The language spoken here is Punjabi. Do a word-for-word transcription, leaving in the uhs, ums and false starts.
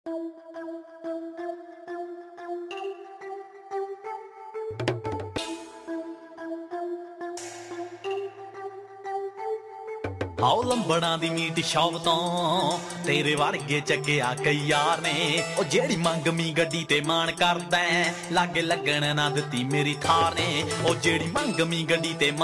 ਆਓ ਲੰਬੜਾਂ ਦੀ ਮੀਟ ਸ਼ੌਪ ਤੋਂ ਤੇਰੇ ਵਰਗੇ ਚੱਕਿਆ ਕਈ ਯਾਰ ਨੇ। ਉਹ ਜਿਹੜੀ ਮੰਗਮੀ ਗੱਡੀ ਤੇ ਮਾਣ ਕਰਦਾ ਲਾਗੇ ਲੱਗਣ ਨਾ ਦਿੱਤੀ ਮੇਰੀ ਥਾਰ ਨੇ। ਉਹ ਜਿਹੜੀ ਮੰਗਮੀ ਗੱਡੀ ਤੇ